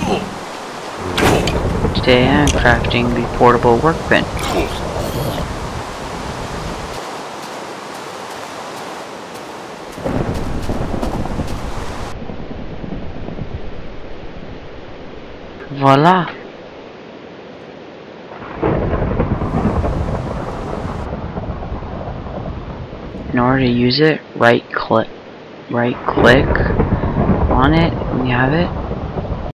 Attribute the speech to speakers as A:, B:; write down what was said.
A: Today I'm crafting the portable workbench. Voila! In order to use it, right click on it when you have it,